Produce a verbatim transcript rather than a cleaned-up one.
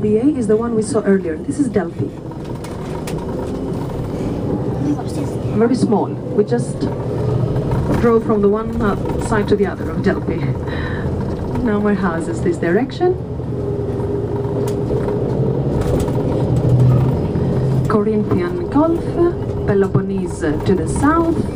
B A is the one we saw earlier. This is Delphi. Very small. We just drove from the one uh, side to the other of Delphi. Now my house is this direction. Corinthian Gulf, Peloponnese to the south.